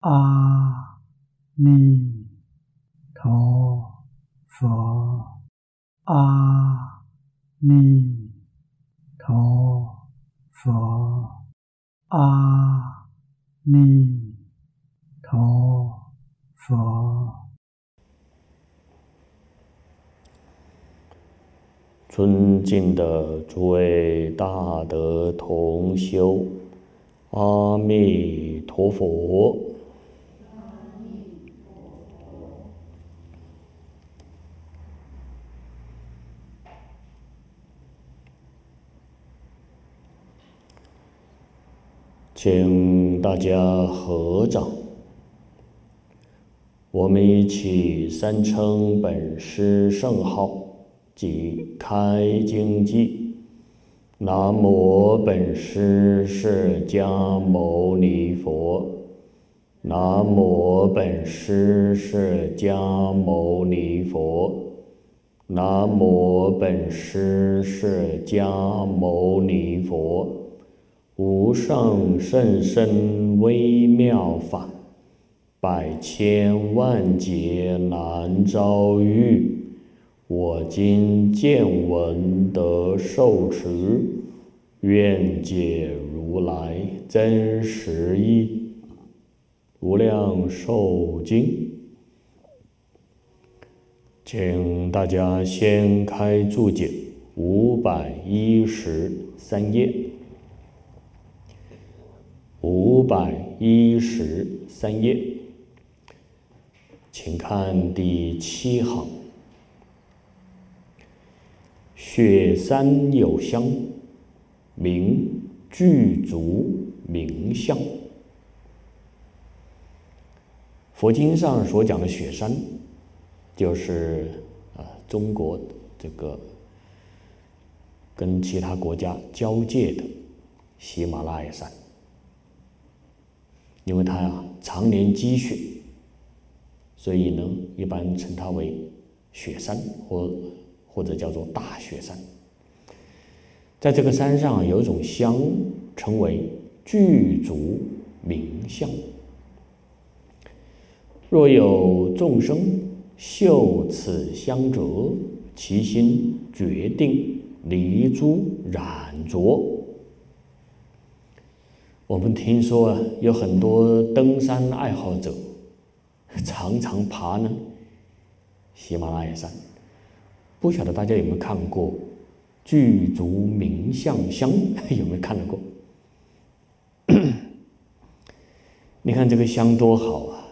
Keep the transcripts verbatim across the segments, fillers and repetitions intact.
阿弥陀佛，阿弥陀佛，阿弥陀佛。 尊敬的诸位大德同修，阿弥陀佛。请大家合掌，我们一起三称本师圣号及开经偈：南无本师释迦牟尼佛，南无本师释迦牟尼佛，南无本师释迦牟尼佛。无上甚深微妙法，百千万劫难遭遇。我今见闻得受持，愿解如来真实义。无量寿经，请大家先开注解五百一十三页。五百一十三页，请看第七行。雪山有香，名具足名相。佛经上所讲的雪山，就是啊中国这个跟其他国家交界的喜马拉雅山。因为它呀常年积雪，所以呢一般称它为雪山，或或者叫做大雪山。在这个山上有一种香，称为具足名相。若有众生嗅此香者，其心决定离诸染浊。我们听说啊，有很多登山爱好者常常爬呢喜马拉雅山，不晓得大家有没有看过具足名相香？有没有看到过？你看这个香多好啊！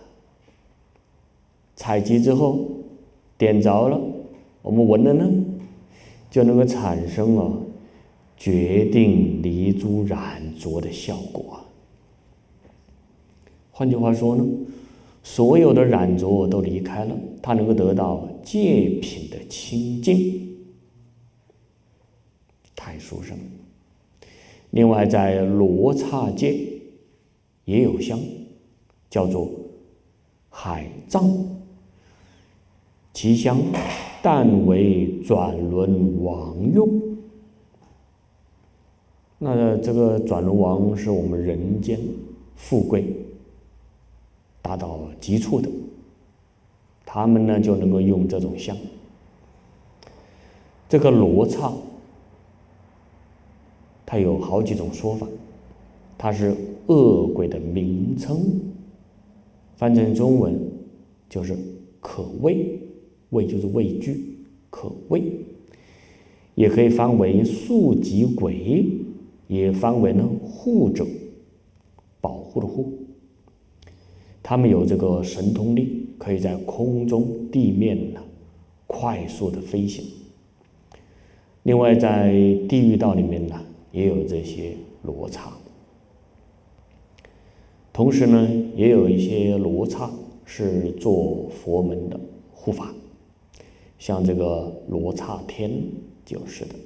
采集之后点着了，我们闻了呢，就能够产生了决定离诸染浊的效果。换句话说呢，所有的染浊都离开了，它能够得到戒品的清净，太殊胜。另外在罗刹界也有香，叫做海藏，其香但为转轮王用。那这个转轮王是我们人间富贵达到极处的，他们呢就能够用这种香。这个罗刹，它有好几种说法，它是恶鬼的名称，翻成中文就是可畏，畏就是畏惧，可畏，也可以翻为宿疾鬼，也翻为呢护者，保护的护。他们有这个神通力，可以在空中地面呢快速的飞行。另外在地狱道里面呢也有这些罗刹，同时呢也有一些罗刹是做佛门的护法，像这个罗刹天就是的。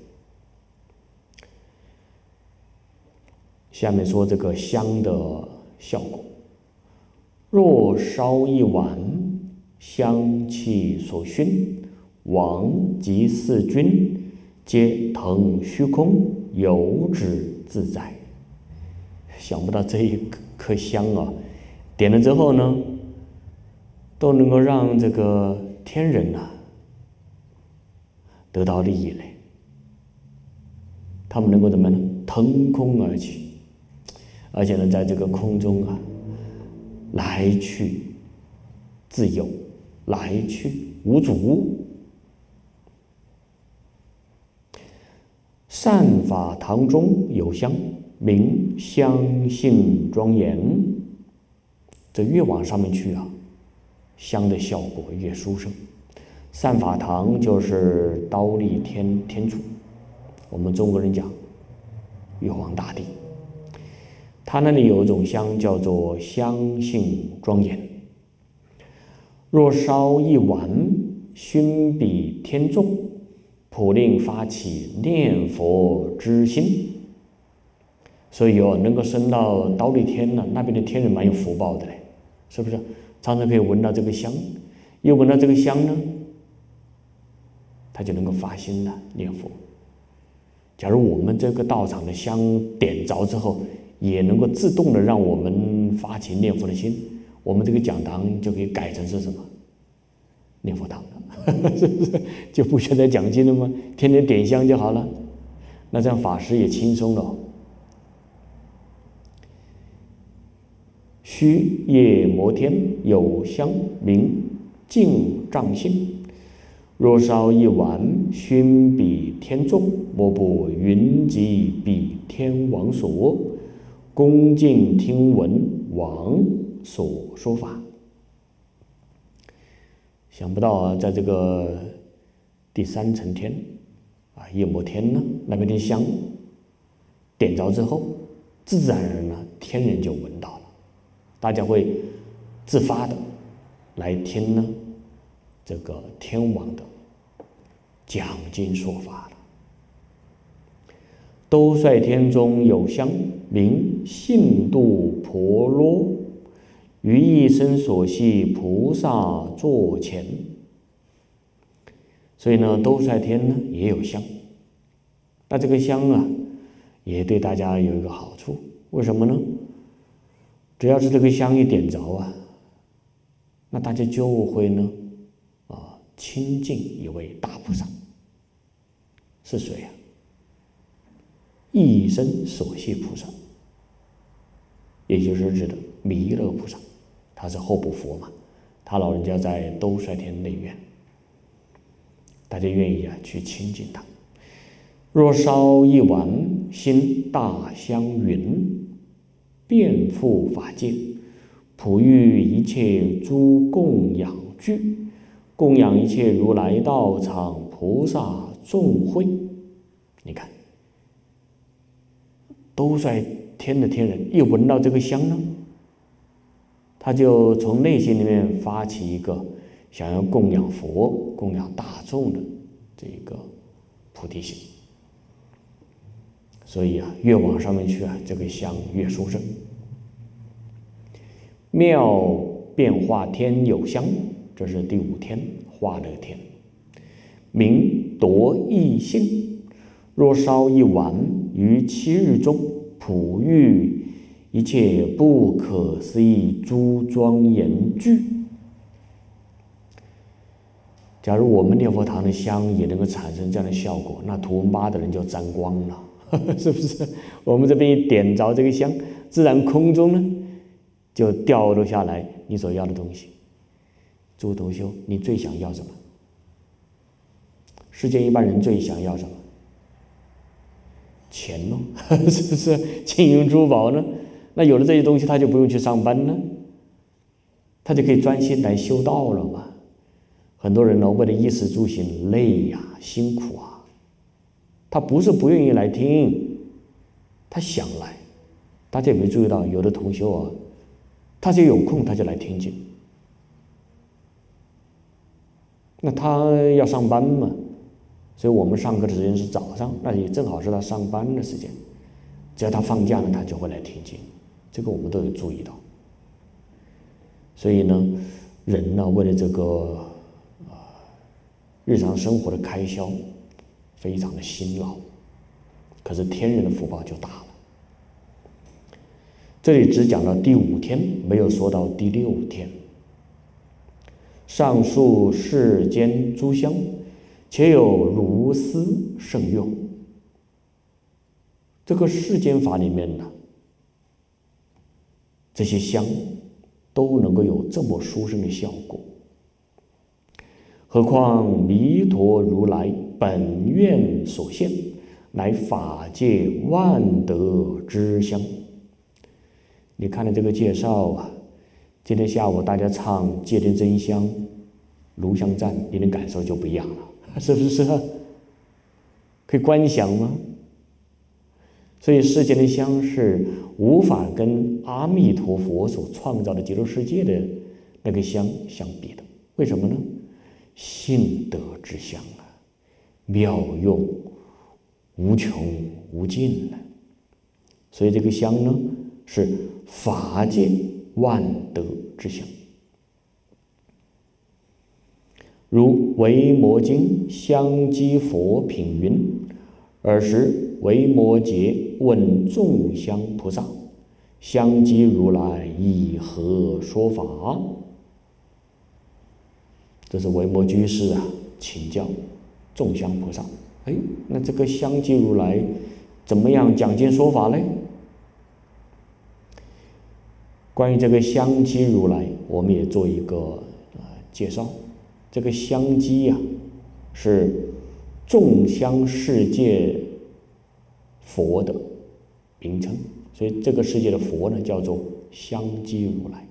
下面说这个香的效果。若烧一碗，香气所熏，王及四君皆腾虚空，游止自在。想不到这一颗香啊， 点了之后呢，都能够让这个天人呐、啊、得到利益嘞。他们能够怎么呢？腾空而起，而且呢，在这个空中啊，来去自由，来去无阻。善法堂中有香，名香性庄严。这越往上面去啊，香的效果越殊胜。善法堂就是忉利天天主，我们中国人讲玉皇大帝，他那里有一种香叫做香性庄严。若烧一碗，熏比天众，普令发起念佛之心。所以哦，能够升到忉利天呢，那边的天人蛮有福报的嘞，是不是？常常可以闻到这个香，又闻到这个香呢，他就能够发心了念佛。假如我们这个道场的香点着之后，也能够自动的让我们发起念佛的心，我们这个讲堂就可以改成是什么？念佛堂了，是不是？就不需要再讲经了吗？天天点香就好了。那这样法师也轻松了、哦。须夜摩天有香，名净障性。若烧一碗，熏比天众，莫不云集彼天王所，恭敬听闻王所说法。想不到啊，在这个第三层天啊，夜摩天呢，那边的香点着之后，自自然然呢，天人就闻到了，大家会自发的来听呢这个天王的讲经说法了。兜率天中有香，名信度婆罗，于一生所系菩萨座前。所以呢，兜率天呢也有香。那这个香啊，也对大家有一个好处，为什么呢？只要是这个香一点着啊，那大家就会呢，啊，亲近一位大菩萨。是谁啊？一生所系菩萨，也就是指的弥勒菩萨，他是候补佛嘛，他老人家在兜率天内院，大家愿意啊去亲近他。若烧一碗，兴大香云，遍覆法界，普育一切诸供养具，供养一切如来道场菩萨众会。你看，兜率天的天人一闻到这个香呢，他就从内心里面发起一个想要供养佛、供养大众的这个菩提心。所以啊，越往上面去啊，这个香越殊胜。妙变化天有香，这是第五天，化乐天，名夺异性。若烧一碗，于七日中，普育一切不可思议诸庄严具。假如我们念佛堂的香也能够产生这样的效果，那图文巴的人就沾光了，是不是？我们这边一点着这个香，自然空中呢就掉落下来你所要的东西。诸同修，你最想要什么？世间一般人最想要什么？钱咯，是不是？金银珠宝呢？那有了这些东西，他就不用去上班了，他就可以专心来修道了嘛。很多人呢，为了衣食住行累呀、啊、辛苦啊，他不是不愿意来听，他想来。大家有没有注意到，有的同修啊，他就有空他就来听经。那他要上班嘛，所以我们上课的时间是早上，那也正好是他上班的时间。只要他放假呢，他就会来听经，这个我们都有注意到。所以呢，人呢为了这个呃日常生活的开销，非常的辛劳，可是天人的福报就大了。 这里只讲到第五天，没有说到第六天。上述世间诸香，且有如斯圣用。这个世间法里面呢，这些香都能够有这么殊胜的效果，何况弥陀如来本愿所现，乃法界万德之香。你看了这个介绍啊，今天下午大家唱戒天真香、炉香赞，你的感受就不一样了，是不是啊？可以观想吗？所以世间的香是无法跟阿弥陀佛所创造的极乐世界的那个香相比的。为什么呢？性德之香啊，妙用无穷无尽的。所以这个香呢，是法界万德之香。如《维摩经》香积佛品云：尔时维摩诘问众香菩萨：香积如来以何说法？这是维摩居士啊请教众香菩萨。哎，那这个香积如来怎么样讲经说法呢？关于这个香积如来，我们也做一个、呃、介绍。这个香积呀、啊，是众香世界佛的名称，所以这个世界的佛呢，叫做香积如来。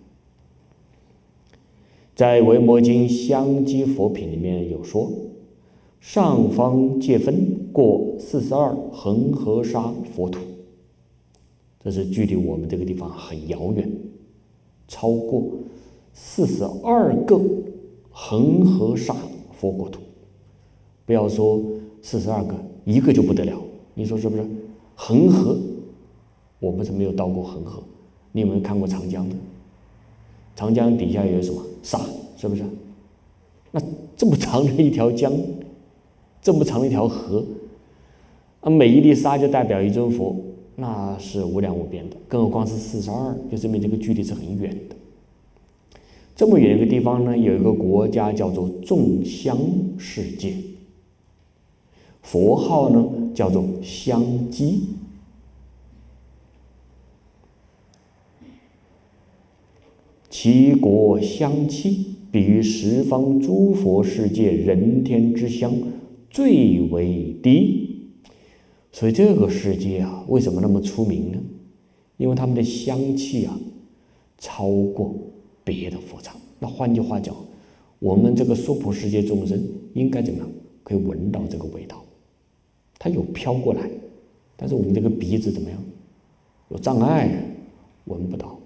在《维摩经·香积佛品》里面有说，上方界分过四十二恒河沙佛土，这是距离我们这个地方很遥远，超过四十二个恒河沙佛国土。不要说四十二个，一个就不得了，你说是不是？恒河，我们是没有到过恒河，你有没有看过长江的？长江底下有什么沙，是不是？那这么长的一条江，这么长的一条河，啊，每一粒沙就代表一尊佛，那是无量无边的，更何况是四十二，就证明这个距离是很远的。这么远一个地方呢，有一个国家叫做众香世界，佛号呢叫做香积。其国香气，比于十方诸佛世界人天之香最为低。所以这个世界啊，为什么那么出名呢？因为他们的香气啊，超过别的佛刹。那换句话讲，我们这个娑婆世界众生应该怎么样？可以闻到这个味道，它有飘过来，但是我们这个鼻子怎么样？有障碍，闻不到。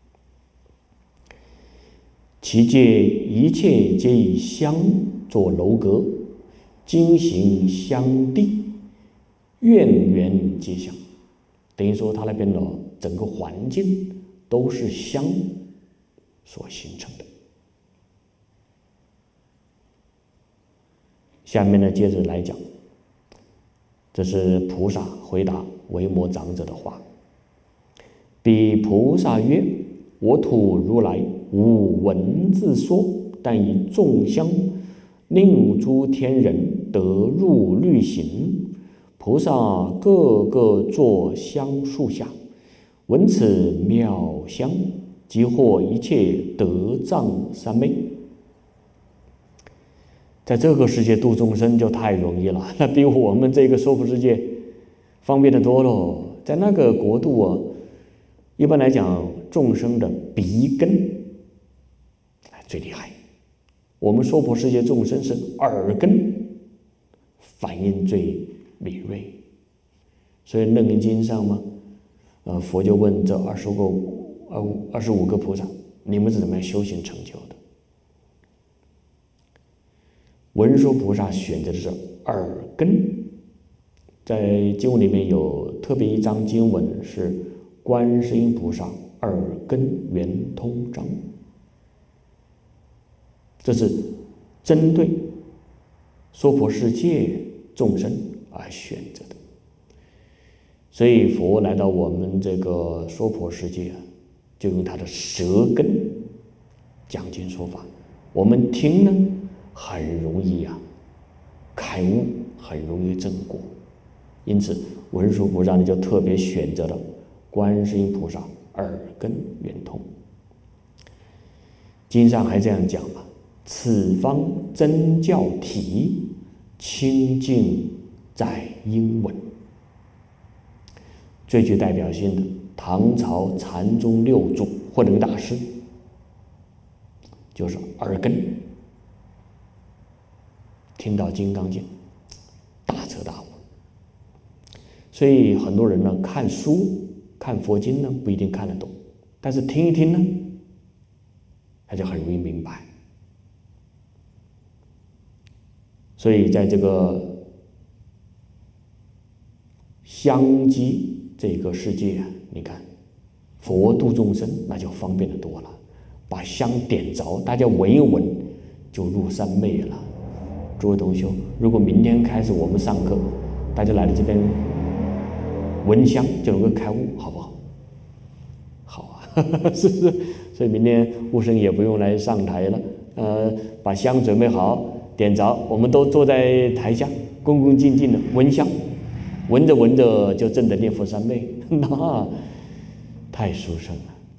其界一切皆以香作楼阁，经行香地，院园皆香。等于说，它那边的整个环境都是香所形成的。下面呢，接着来讲，这是菩萨回答维摩长者的话。彼菩萨曰：我土如来无文字说，但以众香令诸天人得入律行。菩萨个个坐香树下，闻此妙香，即获一切得障三昧。在这个世界度众生就太容易了，那比我们这个娑婆世界方便的多喽。在那个国度啊，一般来讲，众生的鼻根最厉害，我们娑婆世界众生是耳根反应最敏锐。所以《楞严经》上嘛，呃，佛就问这二十个、呃二十五个菩萨，你们是怎么样修行成就的？文殊菩萨选择的是耳根，在经文里面有特别一章经文是观世音菩萨耳根圆通章，这是针对娑婆世界众生而选择的。 所以佛来到我们这个娑婆世界，就用他的舌根讲经说法，我们听呢很容易啊开悟，很容易正果。因此文殊菩萨呢就特别选择了观世音菩萨耳根圆通。经上还这样讲嘛，此方真教体，清净在英文。最具代表性的唐朝禅宗六祖慧能大师，就是耳根听到《金刚经》，大彻大悟。所以很多人呢看书看佛经呢不一定看得懂，但是听一听呢，他就很容易明白。所以在这个香积这个世界，你看佛度众生那就方便的多了，把香点着，大家闻一闻就入三昧了。诸位同学，如果明天开始我们上课，大家来到这边闻香就能够开悟，好不好？好啊，是不是？所以明天悟生也不用来上台了，呃，把香准备好，点着，我们都坐在台下，恭恭敬敬的闻香，闻着闻着就证得念佛三昧，那太殊胜了。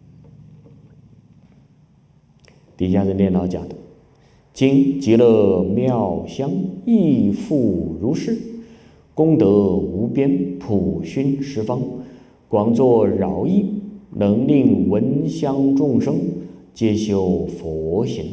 底下是念老讲的，今极乐妙香亦复如是，功德无边，普熏十方，广作饶益，能令闻香众生皆修佛行。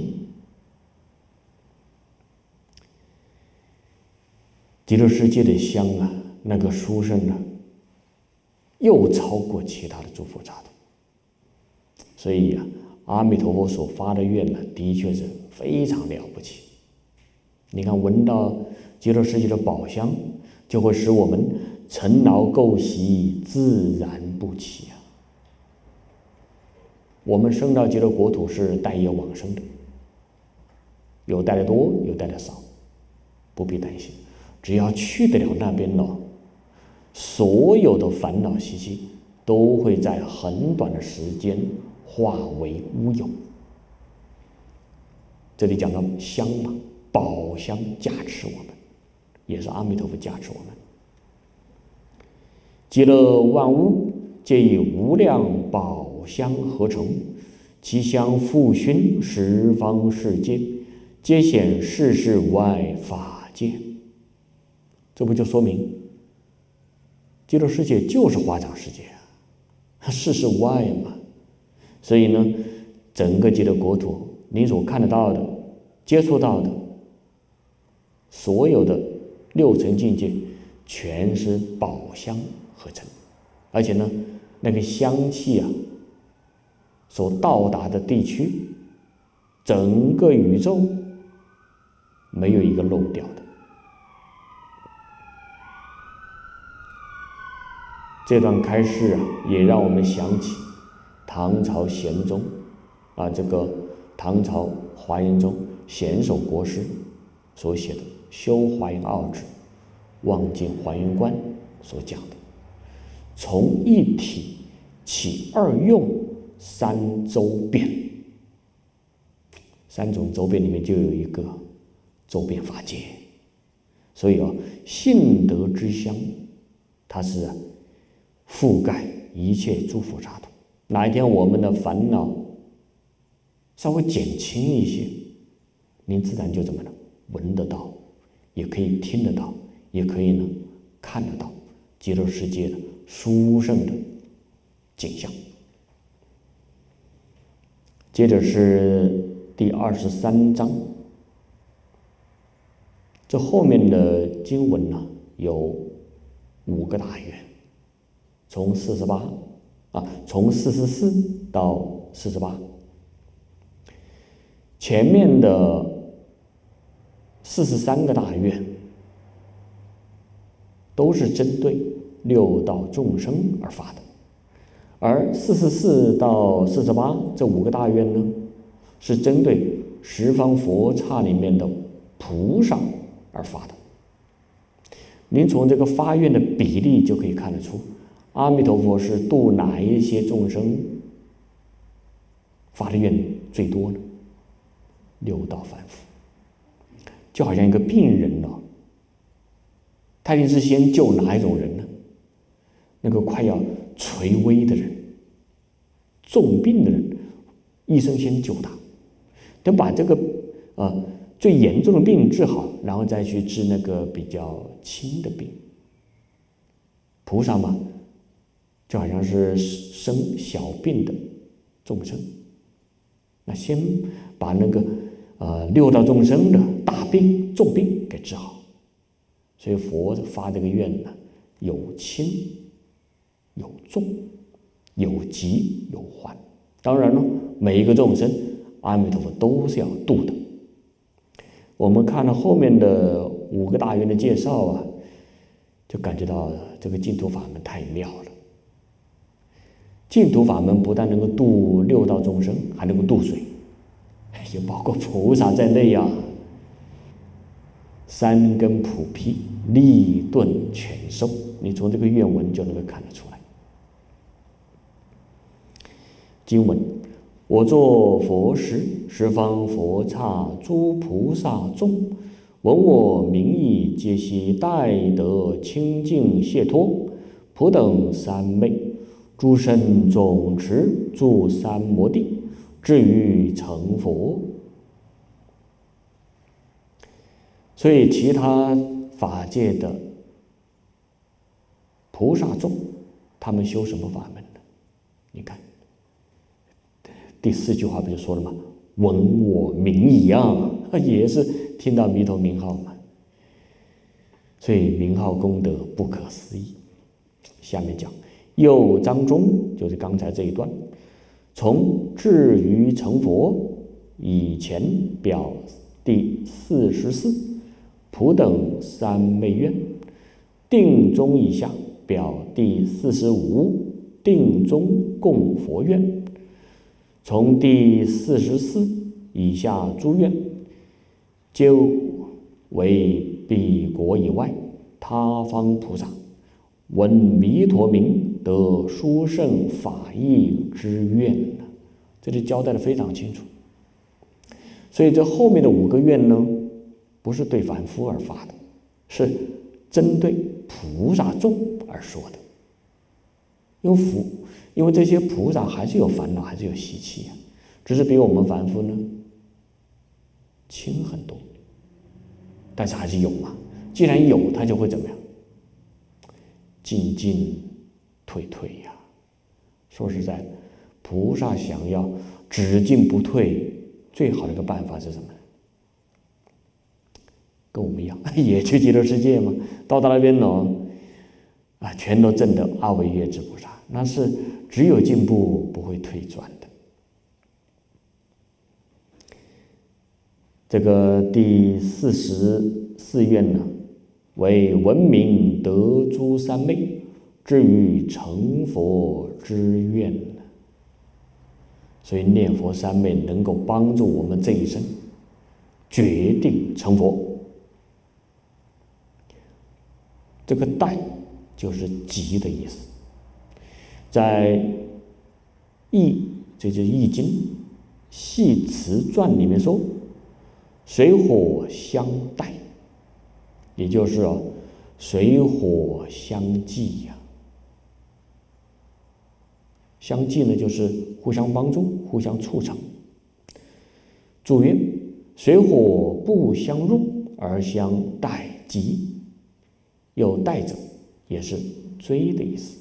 极乐世界的香啊，那个殊胜啊，又超过其他的诸佛刹土。所以啊，阿弥陀佛所发的愿呢、啊，的确是非常了不起。你看，闻到极乐世界的宝香，就会使我们尘劳垢习自然不起啊。我们生到极乐国土是带业往生的，有带的多，有带的少，不必担心。只要去得了那边了，所有的烦恼习气都会在很短的时间化为乌有。这里讲到香嘛，宝香加持我们，也是阿弥陀佛加持我们。极乐万物皆以无量宝香合成，其香复熏十方世界，皆显世事外法界。这不就说明极乐世界就是华藏世界啊，世事无碍嘛。所以呢，整个极乐国土你所看得到的、接触到的所有的六层境界，全是宝香合成。而且呢，那个香气啊，所到达的地区，整个宇宙没有一个漏掉的。这段开示啊，也让我们想起唐朝咸宗啊，这个唐朝华严宗显首国师所写的《修华严奥旨望尽华严观》所讲的，从一体起二用，三周遍。三种周遍里面就有一个周遍法界。所以啊，性德之香，它是啊覆盖一切诸佛刹土。哪一天我们的烦恼稍微减轻一些，您自然就怎么了？闻得到，也可以听得到，也可以呢看得到极乐世界的殊胜的景象。接着是第二十三章，这后面的经文呢有五个大愿。从四十八啊，从四十四到四十八，前面的四十三个大愿都是针对六道众生而发的，而四十四到四十八这五个大愿呢，是针对十方佛刹里面的菩萨而发的。您从这个发愿的比例就可以看得出， 阿弥陀佛是度哪一些众生发的愿最多呢？六道凡夫。就好像一个病人哦，他一定是先救哪一种人呢？那个快要垂危的人、重病的人，医生先救他，等把这个呃最严重的病治好，然后再去治那个比较轻的病。菩萨嘛，就好像是生小病的众生，那先把那个呃六道众生的大病重病给治好。所以佛发这个愿呢，有轻有重，有急有缓。当然了，每一个众生阿弥陀佛都是要度的。我们看了后面的五个大愿的介绍啊，就感觉到这个净土法门太妙了。净土法门不但能够度六道众生，还能够度谁？也包括菩萨在内啊。三根普披，利钝全收，你从这个愿文就能够看得出来。经文：我作佛时，十方佛刹诸菩萨众，闻我名义，皆悉待得清净解脱，普等三昧，诸圣总持住三摩地，至于成佛。所以其他法界的菩萨众，他们修什么法门呢？你看第四句话不就说了吗？闻我名义啊，也是听到弥陀名号嘛。所以名号功德不可思议。下面讲又章中，就是刚才这一段，从至于成佛以前表第四十四。普等三昧愿，定中以下表第四十五定中供佛愿，从第四十四以下诸愿，皆为彼国以外他方菩萨闻弥陀名得殊胜法义之愿。这里交代的非常清楚。所以这后面的五个愿呢，不是对凡夫而发的，是针对菩萨众而说的。因为佛，因为这些菩萨还是有烦恼，还是有习气啊，只是比我们凡夫呢轻很多，但是还是有嘛。既然有，他就会怎么样？进进退退呀、啊。说实在，菩萨想要只进不退，最好的一个办法是什么呢？跟我们一样，也去极乐世界嘛。到达那边呢，啊，全都证得阿惟越致菩萨，那是只有进步，不会退转的。这个第四十四愿呢，为闻名得诸三昧，至于成佛之愿。所以念佛三昧能够帮助我们这一生决定成佛。这个待就是急的意思，在易，这就是易经系辞传里面说，水火相待，也就是哦，水火相济呀、啊。相济呢，就是互相帮助，互相促成。注曰：水火不相入而相待急。有待者，也是追的意思。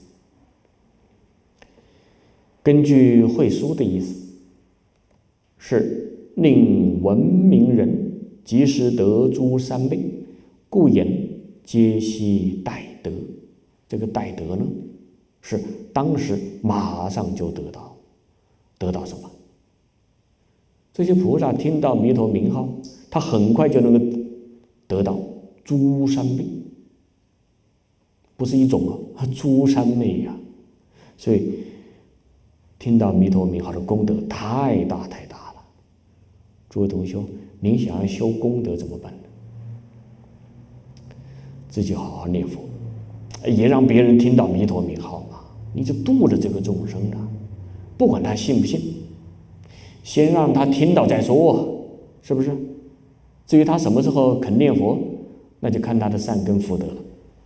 根据会书的意思，是令闻名人即时得诸三昧，故言皆悉待得。这个待得呢，是当时马上就得到。得到什么？这些菩萨听到弥陀名号，他很快就能够得到诸三昧。不是一种啊，诸三昧呀、啊，所以听到弥陀名号的功德太大太大了。诸位同修，您想要修功德怎么办呢？自己好好念佛，也让别人听到弥陀名号嘛。 你就度了这个众生了，不管他信不信，先让他听到再说，是不是？至于他什么时候肯念佛，那就看他的善根福德了。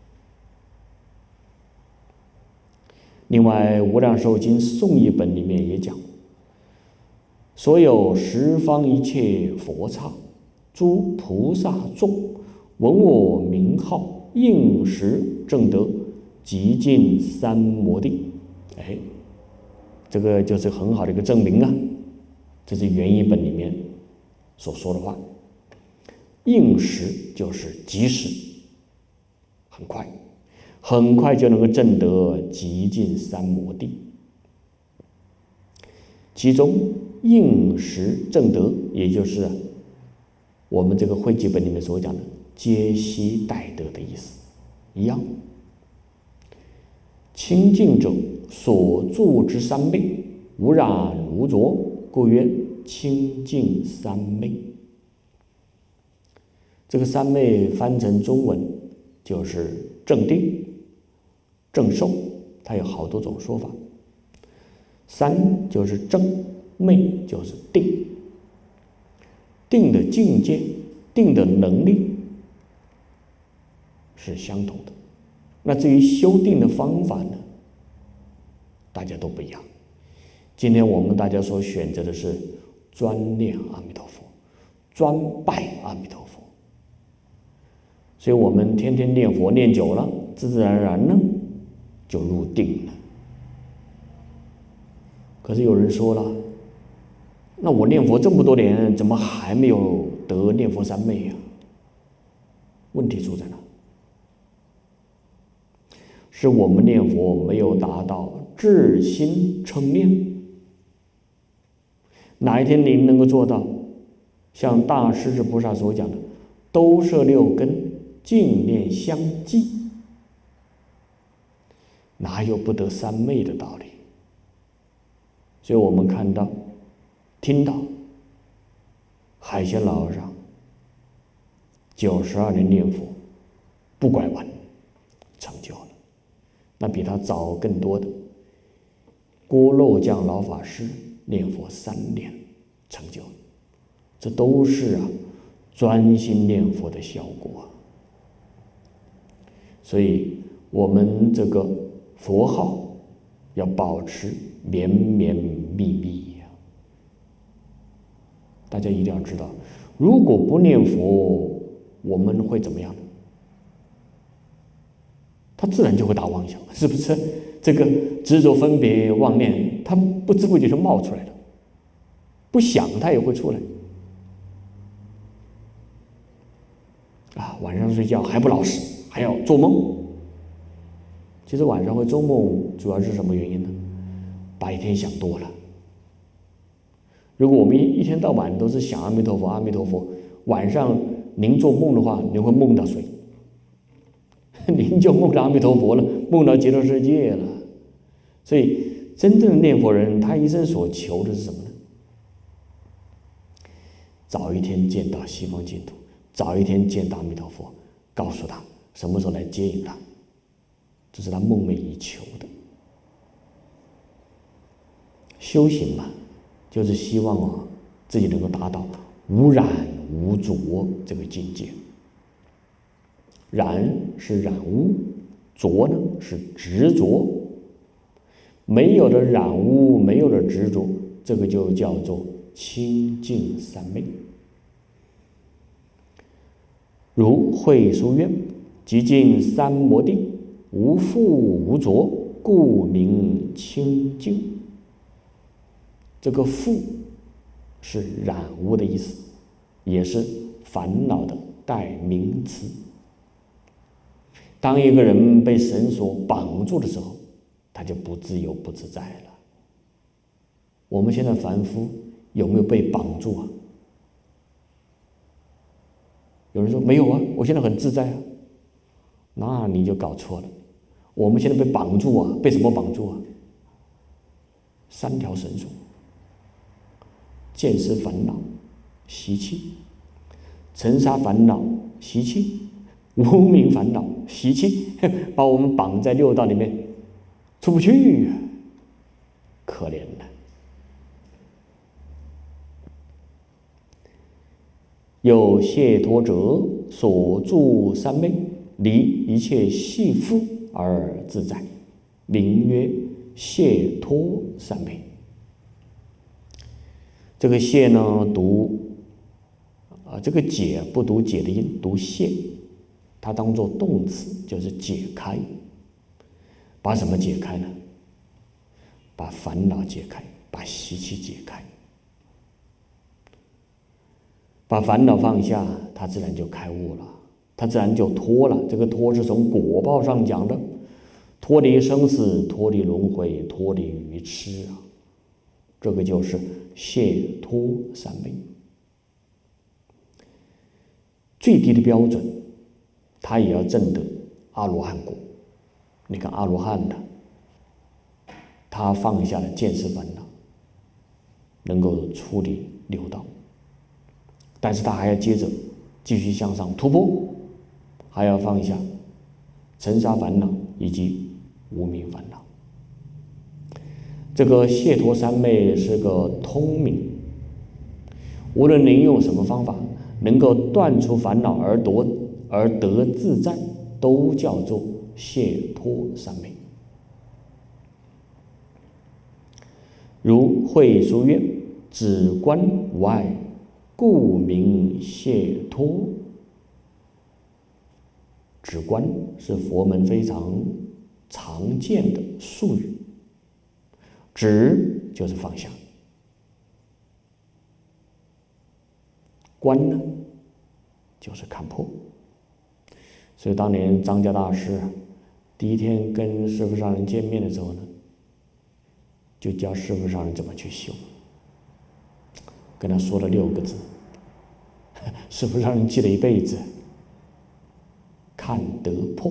另外，《无量寿经》颂译本里面也讲，所有十方一切佛刹，诸菩萨众，闻我名号，应时证得极尽三摩地。哎，这个就是很好的一个证明啊！这是原译本里面所说的话。应时就是及时，很快，很快就能够证得极尽三摩地。其中应时证得，也就是我们这个汇集本里面所讲的皆悉待得的意思一样。清净者所住之三昧，无染无着，故曰清净三昧。这个三昧翻成中文就是正定、正受，它有好多种说法。三就是正，昧就是定。定的境界、定的能力是相同的。那至于修定的方法呢，大家都不一样。今天我们大家所选择的是专念阿弥陀佛，专拜阿弥陀佛。所以我们天天念佛念久了，自自然然呢就入定了。可是有人说了，那我念佛这么多年，怎么还没有得念佛三昧呀？问题出在哪？是我们念佛没有达到至心称念。哪一天您能够做到像大势至菩萨所讲的，兜摄六根，净念相继，哪有不得三昧的道理？所以我们看到、听到海鲜老和尚九十二年念佛不拐弯成就了，那比他早更多的郭漏绛老法师念佛三年成就了，这都是啊专心念佛的效果啊。所以我们这个佛号要保持绵绵密密呀、啊。大家一定要知道，如果不念佛，我们会怎么样呢？他自然就会打妄想，是不是？这个执着分别妄念，他不知不觉就冒出来了，不想他也会出来。啊，晚上睡觉还不老实，还要做梦。其实晚上会做梦，主要是什么原因呢？白天想多了。如果我们一天到晚都是想阿弥陀佛，阿弥陀佛，晚上您做梦的话，您会梦到谁？您就梦到阿弥陀佛了，梦到极乐世界了。所以，真正的念佛人，他一生所求的是什么呢？早一天见到西方净土，早一天见到阿弥陀佛，告诉他什么时候来接引他，这是他梦寐以求的。修行嘛，就是希望啊自己能够达到无染无着这个境界。染是染污，着呢是执着。没有了染污，没有了执着，这个就叫做清净三昧。如慧殊愿，极尽三摩地，无覆无着，故名清净。这个覆是染污的意思，也是烦恼的代名词。当一个人被绳索绑住的时候，他就不自由不自在了。我们现在凡夫有没有被绑住啊？有人说没有啊，我现在很自在啊。那你就搞错了。我们现在被绑住啊，被什么绑住啊？三条绳索：见识烦恼习气，尘沙烦恼习气，无明烦恼习气，把我们绑在六道里面出不去，可怜了。有解脱者，所住三昧，离一切系缚而自在，名曰解脱三昧。这个解呢，读啊，这个解不读解的音，读解，它当做动词，就是解开。把什么解开呢？把烦恼解开，把习气解开。把烦恼放下，他自然就开悟了，他自然就脱了。这个脱是从果报上讲的，脱离生死，脱离轮回，脱离愚痴啊，这个就是解脱三昧。最低的标准，他也要证得阿罗汉果。你看阿罗汉的，他放下了见识烦恼，能够处理六道。但是他还要接着继续向上突破，还要放下尘沙烦恼以及无明烦恼。这个解脱三昧是个通名，无论您用什么方法能够断除烦恼而得而得自在，都叫做解脱三昧。如慧书曰：止观无碍，故名解脱。止观是佛门非常常见的术语，止就是放下，观呢就是看破。所以当年张家大师第一天跟师父上人见面的时候呢，就教师父上人怎么去修，跟他说了六个字，师父上人记了一辈子：看得破，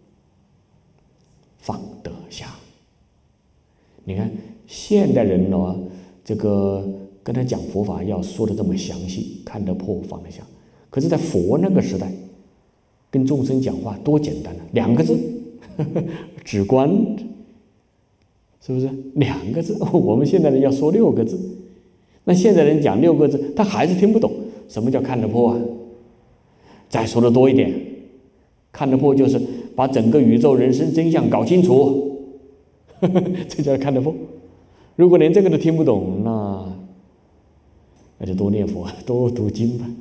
放得下。你看现代人呢，这个跟他讲佛法要说的这么详细，看得破，放得下。可是，在佛那个时代，跟众生讲话多简单啊，两个字，止观，是不是？两个字。我们现在人要说六个字，那现在人讲六个字，他还是听不懂什么叫看得破啊。再说的多一点，看得破就是把整个宇宙人生真相搞清楚，这叫看得破。如果连这个都听不懂，那那就多念佛，多读经吧。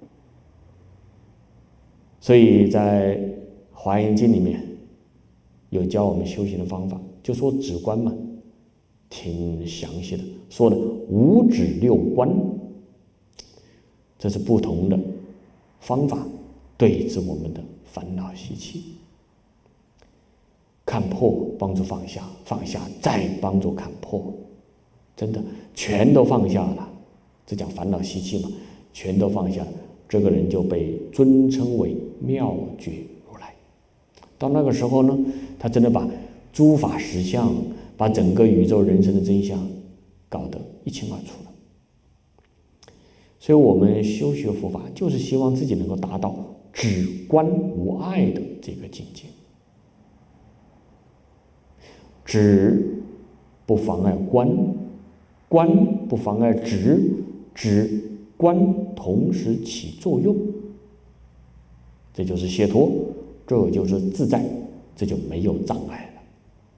所以在《华严经》里面有教我们修行的方法，就说止观嘛，挺详细的，说的五止六观，这是不同的方法对治我们的烦恼习气。看破帮助放下，放下再帮助看破，真的全都放下了，这讲烦恼习气嘛，全都放下了，这个人就被尊称为妙觉如来。到那个时候呢，他真的把诸法实相，把整个宇宙人生的真相搞得一清二楚了。所以我们修学佛法，就是希望自己能够达到止观无碍的这个境界。止不妨碍观，观不妨碍止，止观同时起作用，这就是解脱，这就是自在，这就没有障碍了。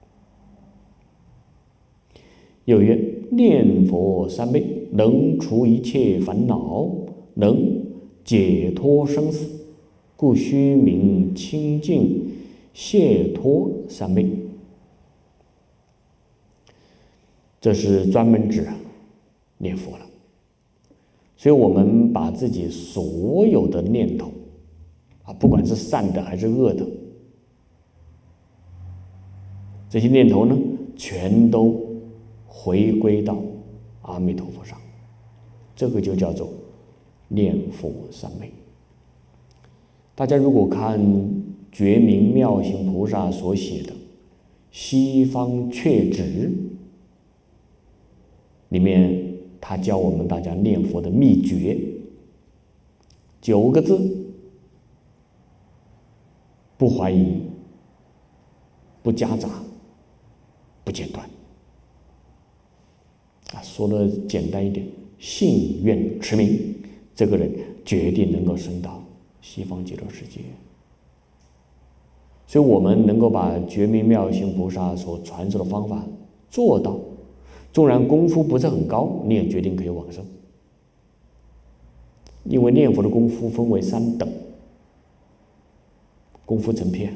又曰：念佛三昧，能除一切烦恼，能解脱生死，故须名清净解脱三昧。这是专门指念佛了。所以我们把自己所有的念头啊，不管是善的还是恶的，这些念头呢，全都回归到阿弥陀佛上，这个就叫做念佛三昧。大家如果看觉明妙行菩萨所写的《西方确指》里面，他教我们大家念佛的秘诀，九个字：不怀疑，不夹杂， 不间断。啊，说的简单一点，信愿持名，这个人决定能够升到西方极乐世界。所以我们能够把觉明妙行菩萨所传授的方法做到，纵然功夫不是很高，你也决定可以往生。因为念佛的功夫分为三等：功夫成片、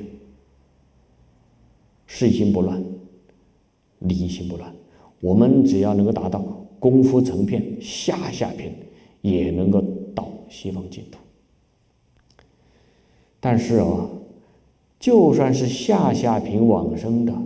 事心不乱、离心不乱。我们只要能够达到功夫成片、下下片，也能够到西方净土。但是啊，就算是下下品往生的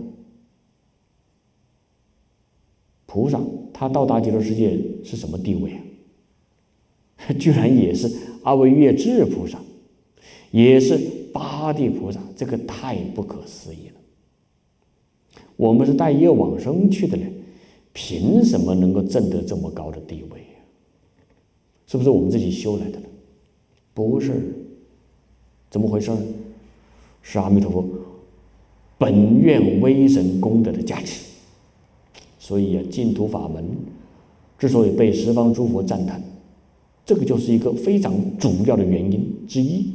菩萨，他到达极乐世界是什么地位啊？居然也是阿惟越致菩萨，也是八地菩萨，这个太不可思议了。我们是带业往生去的人，凭什么能够证得这么高的地位啊？是不是我们自己修来的呢？不是，怎么回事？是阿弥陀佛本愿威神功德的加持。所以啊，净土法门之所以被十方诸佛赞叹，这个就是一个非常主要的原因之一。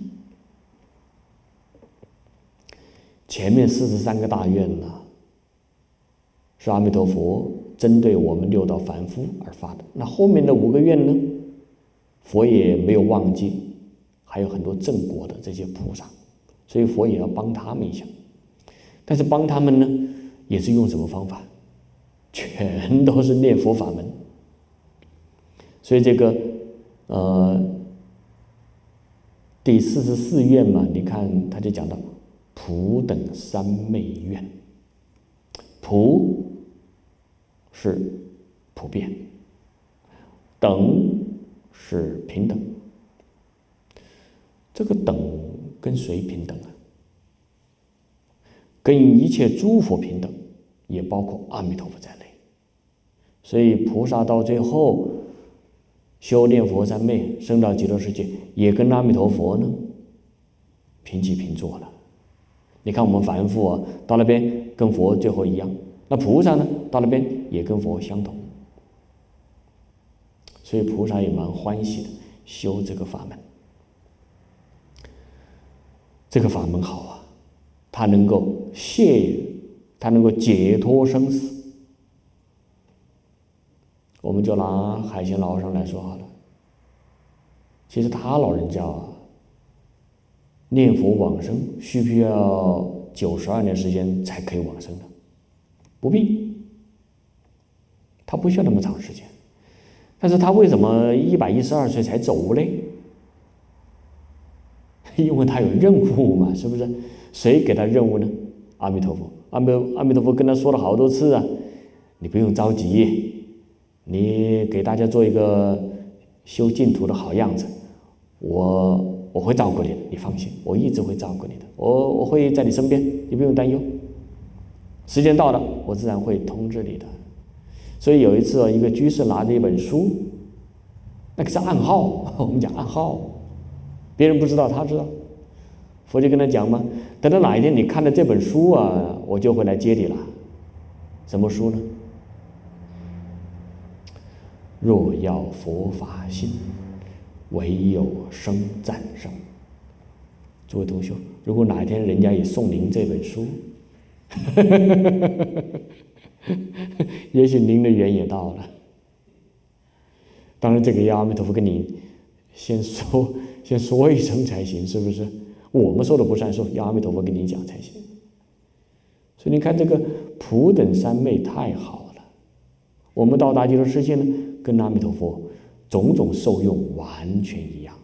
前面四十三个大愿呢，是阿弥陀佛针对我们六道凡夫而发的。那后面的五个愿呢，佛也没有忘记，还有很多正果的这些菩萨，所以佛也要帮他们一下。但是帮他们呢，也是用什么方法？全都是念佛法门。所以这个呃第四十四愿嘛，你看他就讲到普等三昧愿。普是普遍，等是平等。这个等跟谁平等啊？跟一切诸佛平等，也包括阿弥陀佛在内。所以菩萨到最后修炼佛三昧，升到极乐世界，也跟阿弥陀佛呢平起平坐了。你看我们凡夫啊，到那边跟佛最后一样，那菩萨呢，到那边也跟佛相同。所以菩萨也蛮欢喜的，修这个法门。这个法门好啊，它能够解，它能够解脱生死。我们就拿海贤老和尚来说好了，其实他老人家啊，念佛往生需不需要九十二年时间才可以往生呢？不必，他不需要那么长时间。但是他为什么一百一十二岁才走嘞？因为他有任务嘛，是不是？谁给他任务呢？阿弥陀佛。阿弥阿弥陀佛跟他说了好多次啊，你不用着急，你给大家做一个修净土的好样子，我我会照顾你的，你放心，我一直会照顾你的，我我会在你身边，你不用担忧。时间到了，我自然会通知你的。所以有一次，一个居士拿着一本书，那个是暗号，我们讲暗号，别人不知道，他知道。佛就跟他讲嘛，等到哪一天你看了这本书啊，我就会来接你了。什么书呢？若要佛法兴，唯有生战胜。诸位同学，如果哪一天人家也送您这本书，也许您的缘也到了。当然，这个要阿弥陀佛跟你先说，先说一声才行，是不是？我们说的不算数，要阿弥陀佛跟你讲才行。所以你看，这个普等三昧太好了。我们到达极乐世界呢，跟阿弥陀佛种种受用完全一样。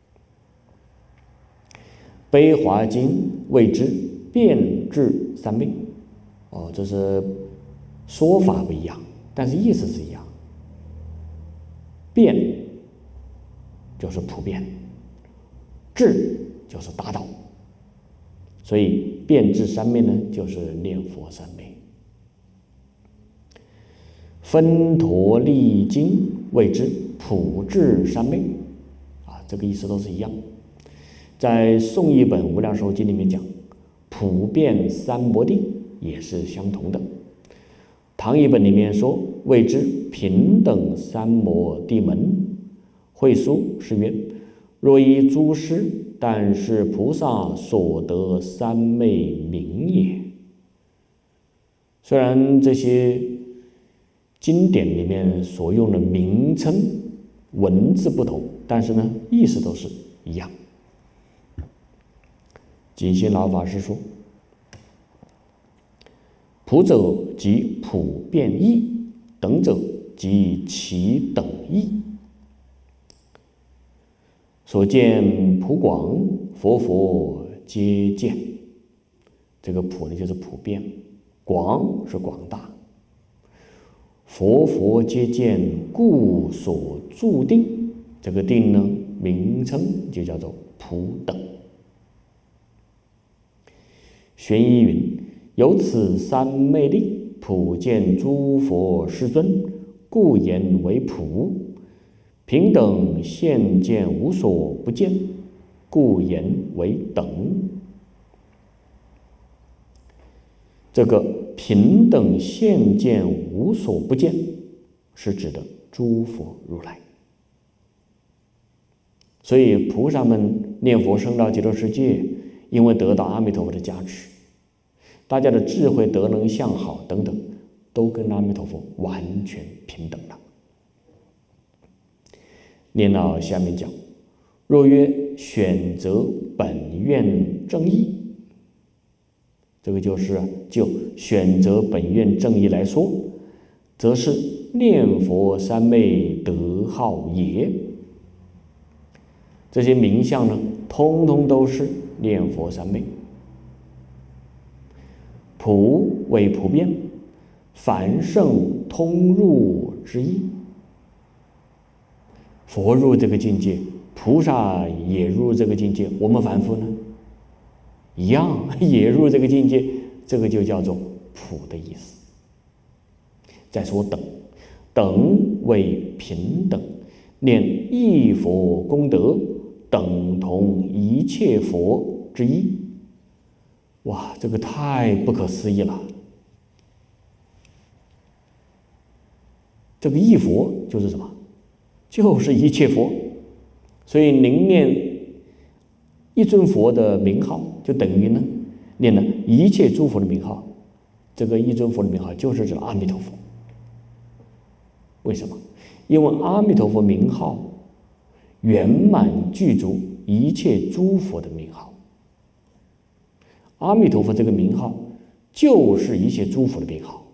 悲华经谓之遍至三昧。哦，这是说法不一样，但是意思是一样。遍就是普遍，至就是达到，所以遍至三昧呢，就是念佛三昧。分陀利经谓之普至三昧，啊，这个意思都是一样。在宋译本《无量寿经》里面讲，普遍三摩地也是相同的。 唐译本里面说谓之平等三摩地门。会疏是曰：若以诸师，但是菩萨所得三昧名也。虽然这些经典里面所用的名称文字不同，但是呢意思都是一样。景心老法师说：普者即普遍义，等者即其等义。所见普广，佛佛皆见。这个普呢就是普遍，广是广大，佛佛皆见，故所注定。这个定呢名称就叫做普等。玄义云：有此三昧力，普见诸佛世尊，故言为普；平等现见无所不见，故言为等。这个平等现见无所不见，是指的诸佛如来。所以菩萨们念佛升到极乐世界，因为得到阿弥陀佛的加持，大家的智慧、德能、相好等等，都跟阿弥陀佛完全平等了。念到下面讲：若曰选择本愿正义，这个就是就选择本愿正义来说，则是念佛三昧德号也。这些名相呢，通通都是念佛三昧。普为普遍，凡圣通入之意。佛入这个境界，菩萨也入这个境界，我们凡夫呢，一样也入这个境界，这个就叫做普的意思。再说等，等为平等，念一佛功德，等同一切佛之一。哇，这个太不可思议了！这个一佛就是什么？就是一切佛。所以您念一尊佛的名号，就等于呢念了一切诸佛的名号。这个一尊佛的名号就是指阿弥陀佛。为什么？因为阿弥陀佛名号圆满具足一切诸佛的名号。阿弥陀佛这个名号就是一切诸佛的名号。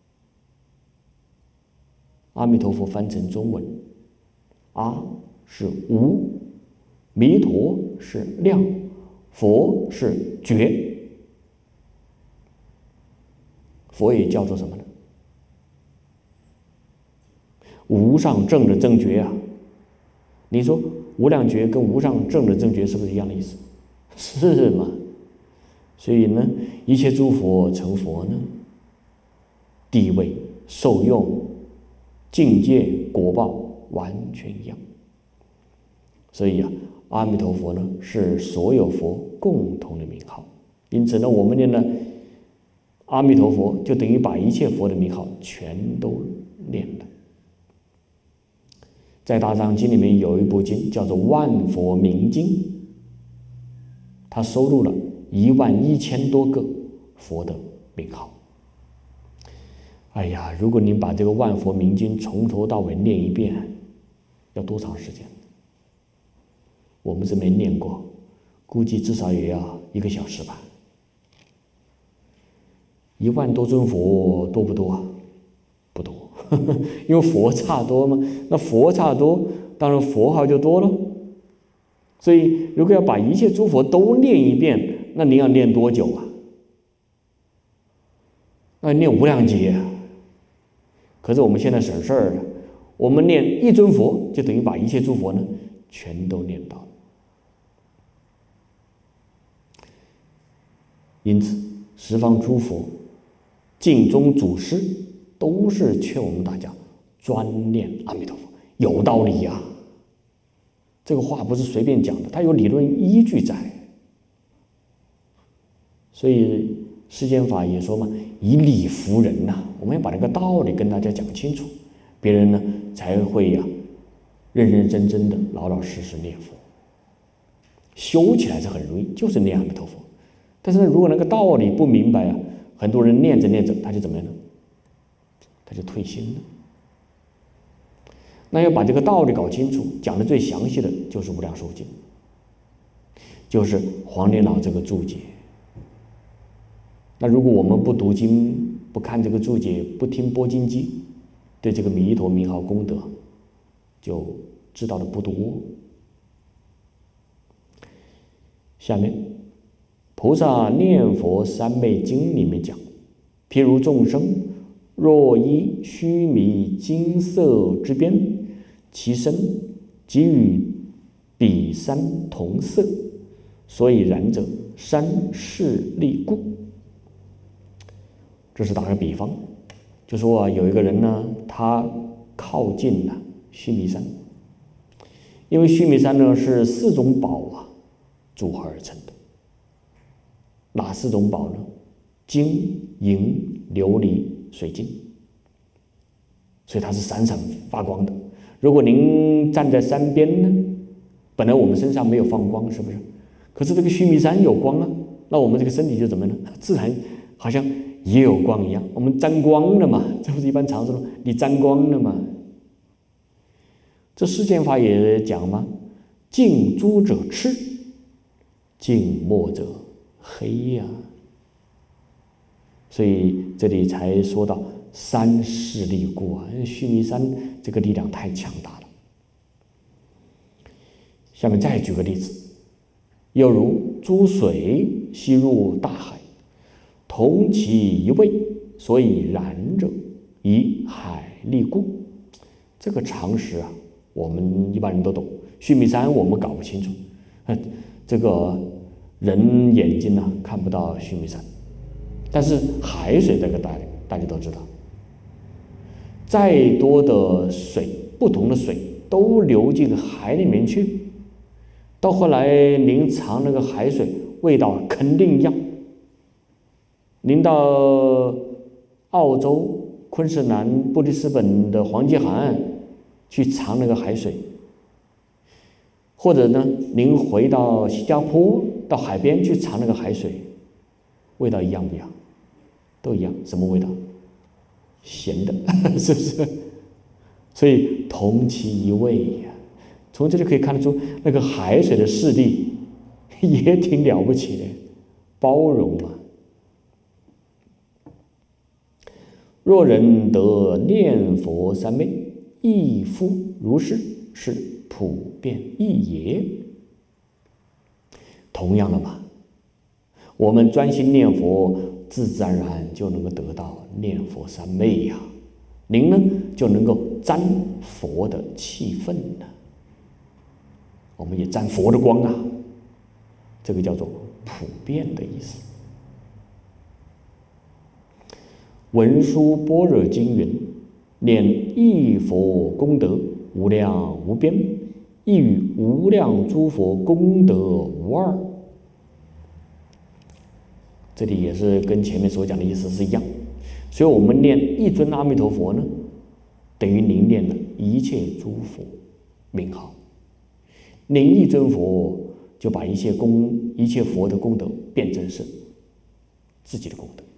阿弥陀佛翻成中文，阿是无，弥陀是量，佛是觉。佛也叫做什么呢？无上正的正觉啊！你说无量觉跟无上正的正觉是不是一样的意思？是吗？所以呢，一切诸佛成佛呢，地位、受用、境界、果报完全一样。所以啊，阿弥陀佛呢是所有佛共同的名号。因此呢，我们念的阿弥陀佛，就等于把一切佛的名号全都念了。在大藏经里面有一部经叫做《万佛明经》，它收录了一万一千多个佛的名号。哎呀，如果您把这个《万佛明经》从头到尾念一遍，要多长时间？我们是没念过，估计至少也要一个小时吧。一万多尊佛多不多啊？不多，因为佛差多嘛。那佛差多，当然佛号就多了。所以，如果要把一切诸佛都念一遍，那你要念多久啊？那念无量劫啊！可是我们现在省事儿了，我们念一尊佛，就等于把一切诸佛呢全都念到了。因此，十方诸佛、净宗祖师都是劝我们大家专念阿弥陀佛，有道理呀、啊。这个话不是随便讲的，它有理论依据在。所以世间法也说嘛，以理服人呐、啊，我们要把那个道理跟大家讲清楚，别人呢才会呀、啊、认认真真的、老老实实念佛。修起来是很容易，就是念阿弥陀佛。但是呢，如果那个道理不明白啊，很多人念着念着他就怎么样呢？他就退心了。那要把这个道理搞清楚，讲的最详细的就是《无量寿经》，就是黄年老这个注解。那如果我们不读经，不看这个注解，不听播经机，对这个弥陀名号功德就知道的不多。下面菩萨念佛三昧经里面讲，譬如众生若依须弥金色之边，其身即与彼山同色，所以然者，山势利故。这是打个比方，就说啊，有一个人呢，他靠近了须弥山，因为须弥山呢是四种宝啊组合而成的。哪四种宝呢？金、银、琉璃、水晶，所以它是闪闪发光的。如果您站在山边呢，本来我们身上没有放光，是不是？可是这个须弥山有光啊，那我们这个身体就怎么呢？自然好像也有光一样，我们沾光了嘛，这不是一般常说的你沾光了嘛？这世间法也讲嘛，近朱者赤，近墨者黑呀、啊。所以这里才说到山势利故啊，须弥山这个力量太强大了。下面再举个例子，又如诸水吸入大海，同其一味，所以然者，以海利故。这个常识啊，我们一般人都懂。须弥山我们搞不清楚，这个人眼睛呢、啊、看不到须弥山，但是海水这个大大家都知道，再多的水，不同的水都流进海里面去，到后来您尝那个海水，味道肯定一样。您到澳洲昆士兰布里斯本的黄金海岸去尝那个海水，或者呢，您回到新加坡到海边去尝那个海水，味道一样不一样？都一样，什么味道？咸的，是不是？所以同其一味呀。从这就可以看得出，那个海水的势力也挺了不起的，包容嘛。若人得念佛三昧，亦复如是，是普遍义也。同样的嘛，我们专心念佛，自自然然就能够得到念佛三昧呀、啊。您呢，就能够沾佛的气氛呢、啊，我们也沾佛的光啊。这个叫做普遍的意思。文殊般若经云：念一佛功德无量无边，亦与无量诸佛功德无二。这里也是跟前面所讲的意思是一样，所以我们念一尊阿弥陀佛呢，等于您念了一切诸佛名号。念一尊佛，就把一切功、一切佛的功德变成是自己的功德。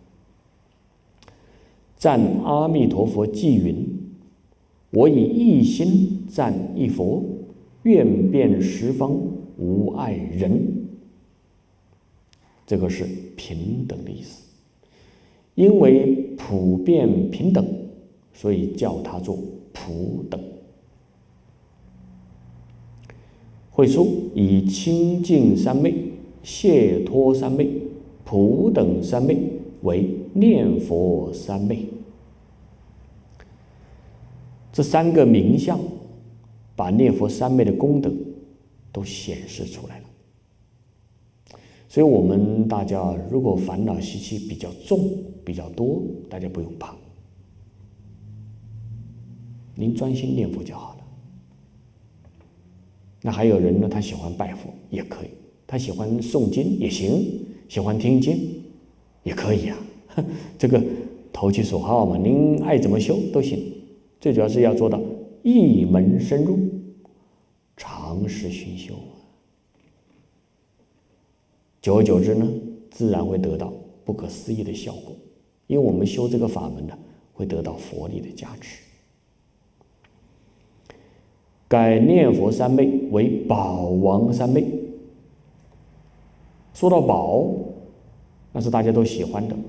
赞阿弥陀佛偈云：我以一心赞一佛，愿遍十方无碍人。这个是平等的意思，因为普遍平等，所以叫它做普等。慧疏以清净三昧、解脱三昧、普等三昧为念佛三昧，这三个名相把念佛三昧的功德都显示出来了。所以我们大家如果烦恼习气比较重、比较多，大家不用怕，您专心念佛就好了。那还有人呢，他喜欢拜佛也可以，他喜欢诵经也行，喜欢听经也可以啊，这个投其所好嘛，您爱怎么修都行。最主要是要做到一门深入，长时熏修，久而久之呢，自然会得到不可思议的效果。因为我们修这个法门呢，会得到佛力的加持。改念佛三昧为宝王三昧。说到宝，那是大家都喜欢的，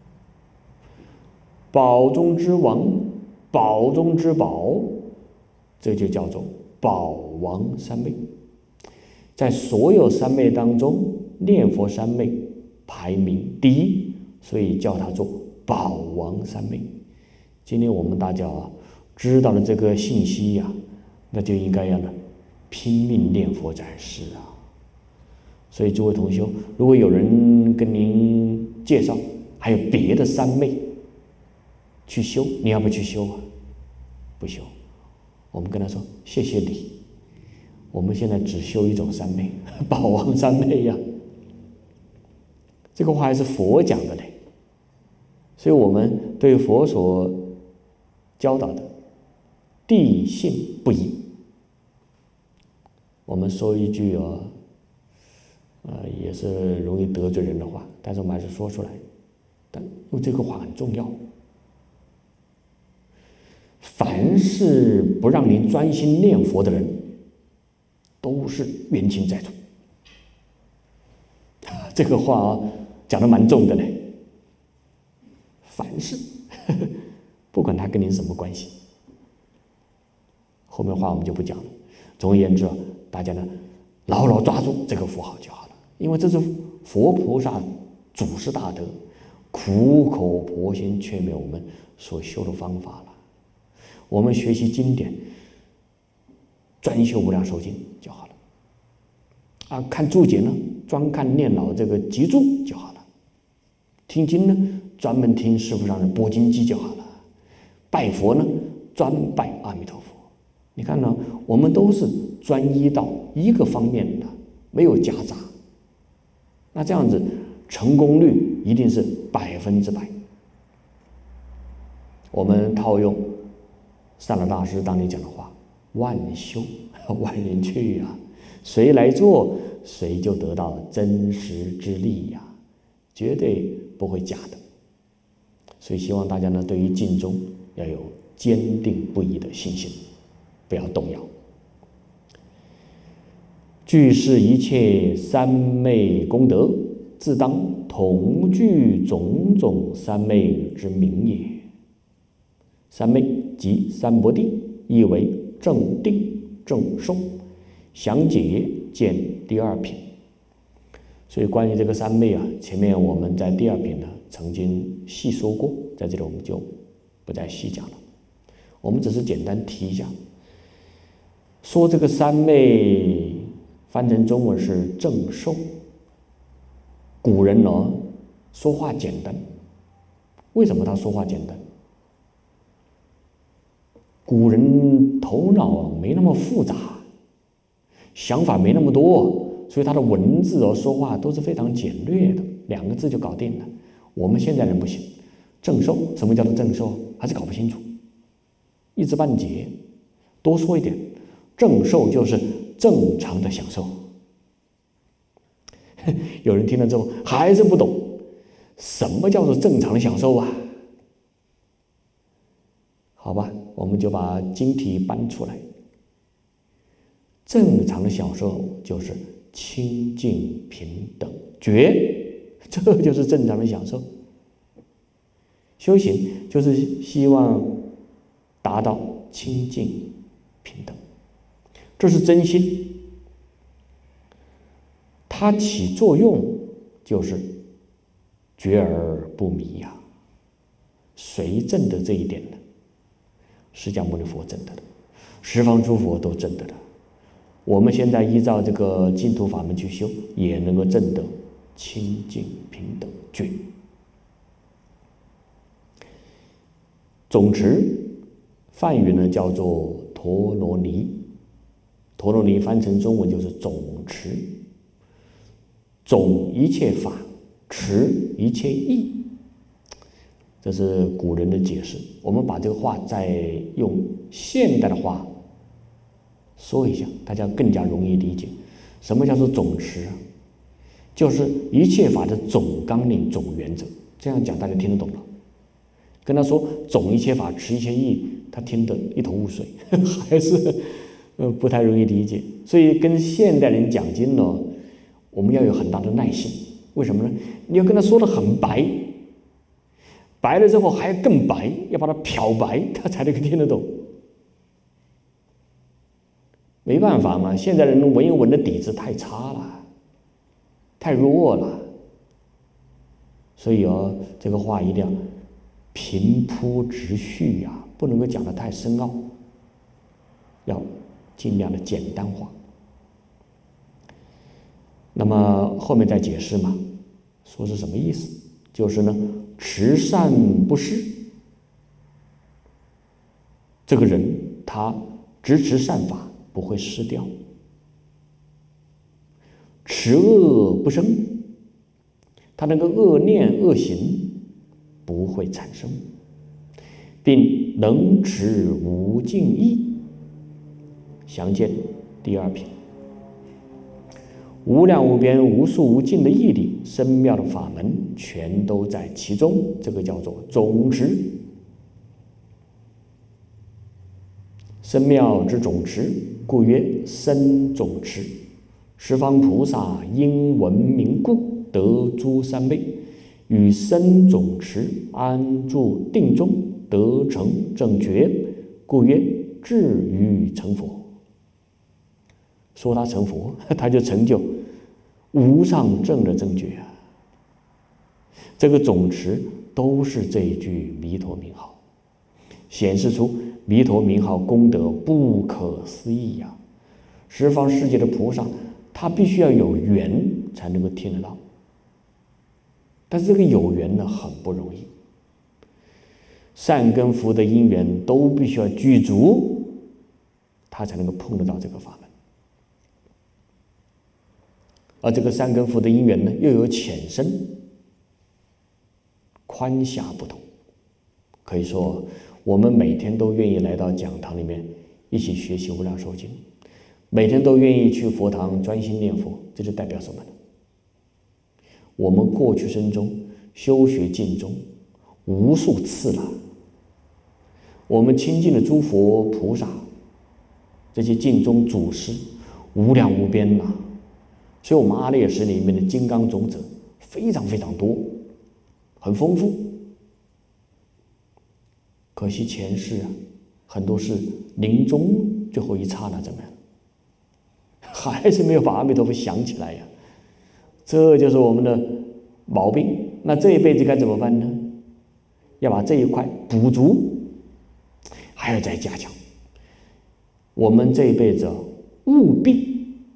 宝中之王，宝中之宝，这就叫做宝王三昧。在所有三昧当中，念佛三昧排名第一，所以叫它做宝王三昧。今天我们大家啊知道了这个信息呀、啊，那就应该要呢拼命念佛展示啊。所以诸位同修，如果有人跟您介绍还有别的三昧去修，你要不去修啊？不修。我们跟他说谢谢你，我们现在只修一种三昧，宝王三昧呀、啊。这个话还是佛讲的嘞，所以我们对佛所教导的地信不移。我们说一句哦，呃，也是容易得罪人的话，但是我们还是说出来。但因为这个话很重要，凡是不让您专心念佛的人，都是冤亲债主。这个话啊，讲得蛮重的嘞。凡是，呵呵，不管他跟您什么关系，后面话我们就不讲了。总而言之，大家呢牢牢抓住这个符号就好了，因为这是佛菩萨祖师大德苦口婆心劝勉我们所修的方法了。我们学习经典，专修无量寿经就好了。啊，看注解呢，专看念老这个集注就好了。听经呢，专门听师父上的播经机就好了。拜佛呢，专拜阿弥陀佛。你看呢，我们都是专一到一个方面的，没有夹杂。那这样子成功率一定是百分之百。我们套用善导大师当年讲的话：万修万人去啊，谁来做，谁就得到真实之力呀、啊，绝对不会假的。所以希望大家呢，对于净宗要有坚定不移的信心，不要动摇。具是一切三昧功德，自当同具种种三昧之名也。三昧即三摩地，意为正定正受。详解见第二品。所以关于这个三昧啊，前面我们在第二品呢曾经细说过，在这里我们就不再细讲了。我们只是简单提一下，说这个三昧翻成中文是正受。古人呢说话简单，为什么他说话简单？古人头脑没那么复杂，想法没那么多，所以他的文字哦说话都是非常简略的，两个字就搞定了。我们现在人不行，正受，什么叫做正受？还是搞不清楚，一知半解。多说一点，正受就是正常的享受。有人听了之后还是不懂，什么叫做正常的享受啊？好吧，我们就把经题搬出来。正常的享受就是清净平等觉，这就是正常的享受。修行就是希望达到清净平等，这是真心。它起作用就是觉而不迷呀、啊。谁证得这一点呢？释迦牟尼佛证得的，十方诸佛都证得的。我们现在依照这个净土法门去修，也能够证得清净平等觉。总持梵语呢叫做陀罗尼，陀罗尼翻成中文就是总持。总一切法持一切义。这是古人的解释。我们把这个话再用现代的话说一下，大家更加容易理解。什么叫做总持啊？就是一切法的总纲领、总原则。这样讲大家听得懂了。跟他说总一切法，持一切义，他听得一头雾水，还是呃不太容易理解。所以跟现代人讲经呢，我们要有很大的耐心。为什么呢？你要跟他说的很白，白了之后还要更白，要把它漂白，他才能够听得懂。没办法嘛，现在人文言文的底子太差了，太弱了。所以哦，这个话一定要平铺直叙呀、啊，不能够讲得太深奥，要尽量的简单化。那么后面再解释嘛，说是什么意思？就是呢，持善不失，这个人他直持善法不会失掉；持恶不生，他那个恶念恶行不会产生，并能持无尽意。详见第二品。无量无边无数无尽的义理，深妙的法门全都在其中，这个叫做总持。深妙之总持，故曰深总持。十方菩萨因闻名故，得诸三昧，与深总持安住定中，得成正觉，故曰至于成佛。说他成佛，他就成就无上正的正觉啊！这个总持都是这一句弥陀名号，显示出弥陀名号功德不可思议呀、啊！十方世界的菩萨，他必须要有缘才能够听得到，但是这个有缘呢，很不容易。善根福德因缘都必须要具足，他才能够碰得到这个法门。而这个善根福德因缘呢，又有浅深、宽狭不同。可以说，我们每天都愿意来到讲堂里面一起学习无量寿经，每天都愿意去佛堂专心念佛，这就代表什么呢？我们过去生中修学尽忠无数次了，我们亲近的诸佛菩萨，这些尽忠祖师无量无边呐。所以我们阿赖耶识里面的金刚种子非常非常多，很丰富。可惜前世啊，很多是临终最后一刹那怎么样，还是没有把阿弥陀佛想起来呀，这就是我们的毛病。那这一辈子该怎么办呢？要把这一块补足，还要再加强。我们这一辈子务必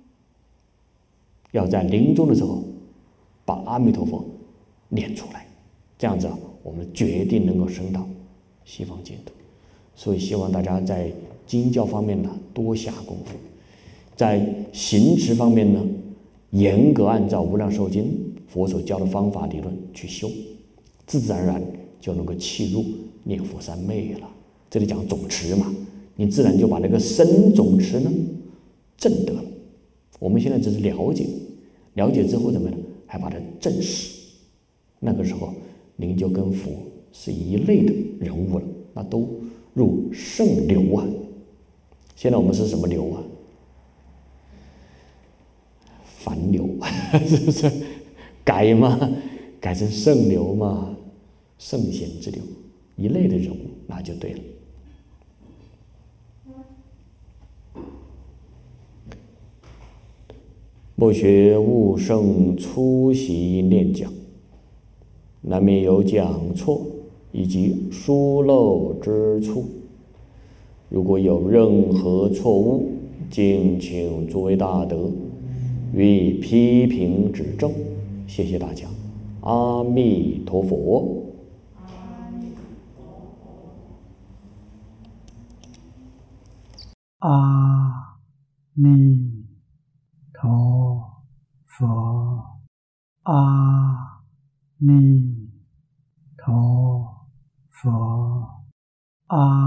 要在临终的时候把阿弥陀佛念出来，这样子我们决定能够升到西方净土。所以希望大家在经教方面呢多下功夫，在行持方面呢严格按照无量寿经佛所教的方法理论去修，自自然然就能够契入念佛三昧了。这里讲总持嘛，你自然就把那个深总持呢证得了。我们现在只是了解，了解之后怎么样？还把它证实。那个时候，您就跟佛是一类的人物了，那都入圣流啊。现在我们是什么流啊？凡流，是不是？改嘛，改成圣流嘛，圣贤之流，一类的人物，那就对了。莫学悟圣出席念讲，难免有讲错以及疏漏之处。如果有任何错误，敬请诸位大德予以批评指正。谢谢大家，阿弥陀佛。 阿弥陀佛，阿弥陀佛，阿